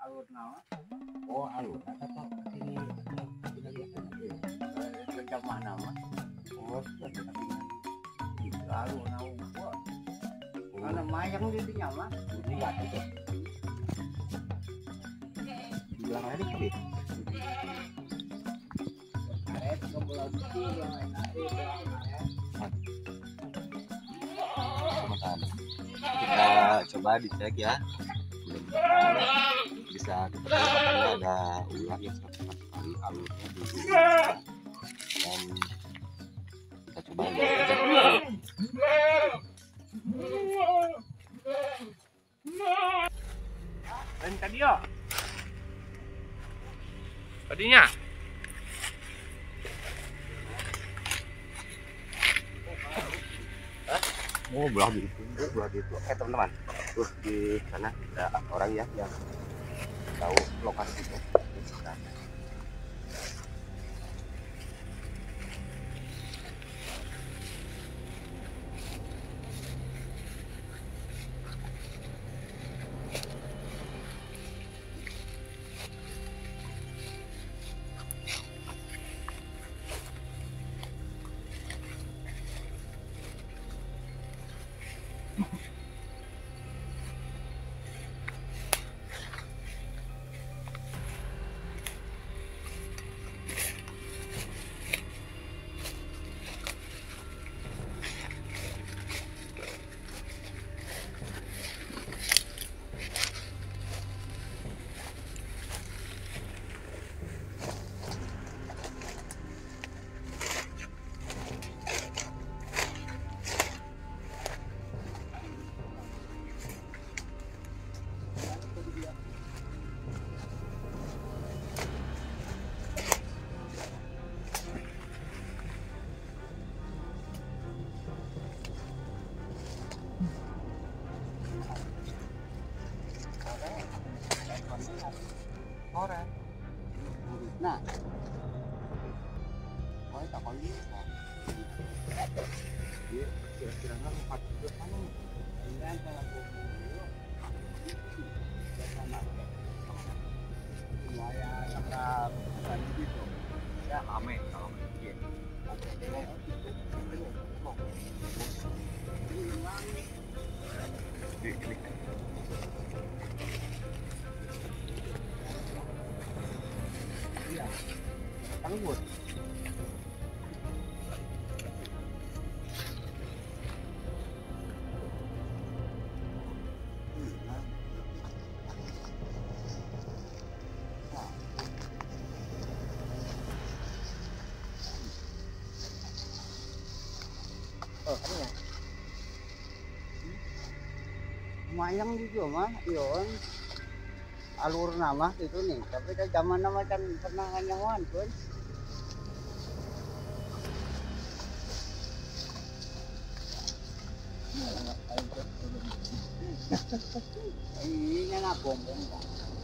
alur nama. Oh, alur kata sini Ke mana mah? oh sudah Alur nama gua. Karena mayang di dinya mah. ini nggak itu bilang aja dikit Karet ke Pulau Gede yang lain teman-teman kita coba dicek ya mudah-mudahan bisa ketemu katanya ada ular yang sangat sekali alurnya di sini dan kita coba lihat aja. Dan tadi ya. Tadinya. Oh belah gitu teman-teman tuh di sana ada orang ya yang tahu lokasinya. Orang. Nah, oh tak kau ini. Dia kira-kira 40 tahun. Dan kalau gua sama lumayan sangat bukan gitu. Ya rame kalau iya. Ini. Iya. Tanggut. Mayang juga mah, iyon alur nama itu nih, tapi dah zaman nama kan pernah nyawan pun. Ini nak bombong kan.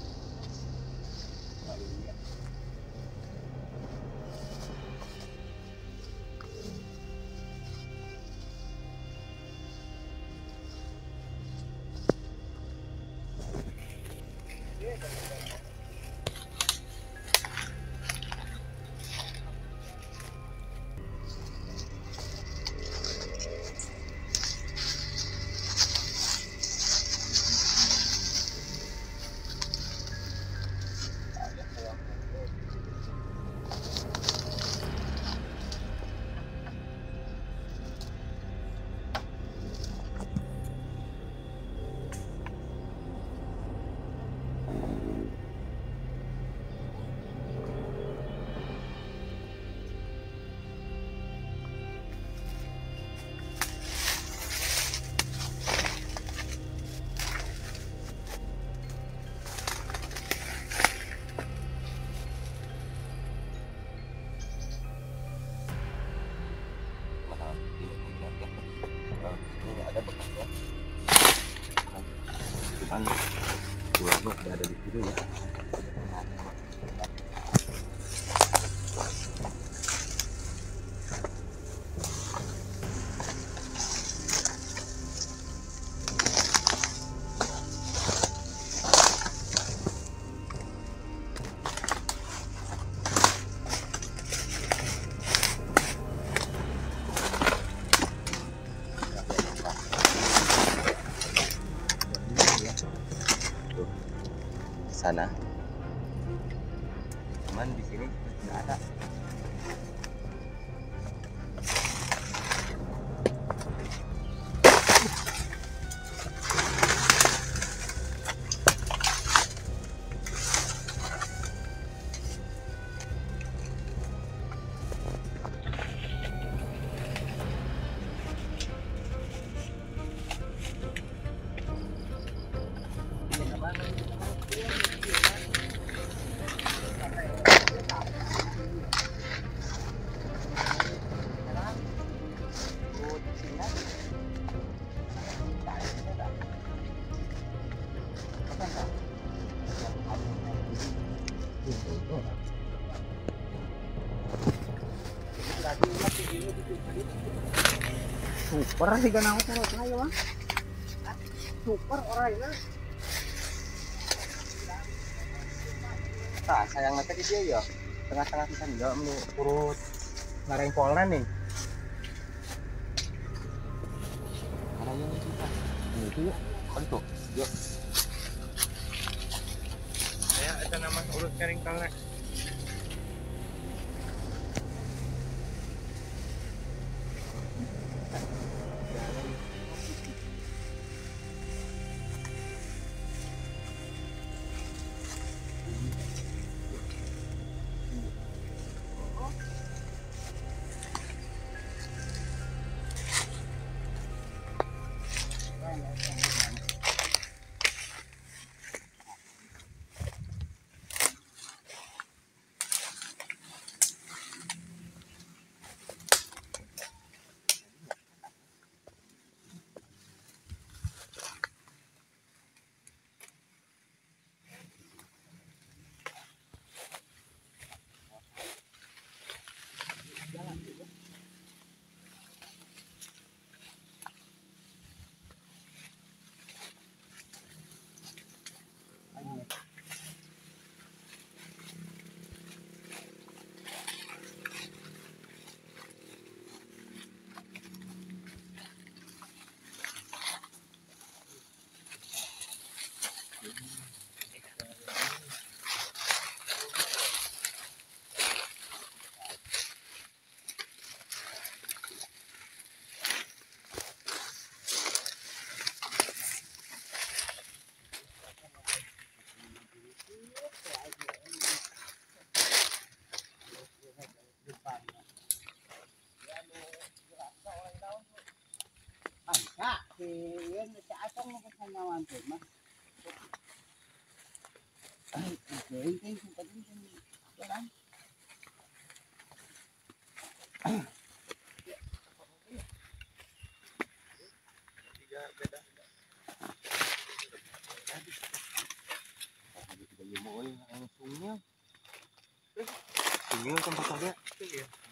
Kan ularnya sudah ada di sini ya. sana. Cuman di sini nggak ada. Super sih kan aku turut aja mah. Super orangnya. Nah, saya ngetek dia ya. Tengah-tengah pisan enggak urut ngareng polna nih. Mana yang kita? Ini yuk. Bentuk. Yuk. Saya ada nama urut kering kalek. Yun, sa atong nakasanyawan po, ma. Ay, okay. Thank you. Yan. Tiga beda. Ada 35 euy, langsungnya. Tinggal tempat ada. Iya.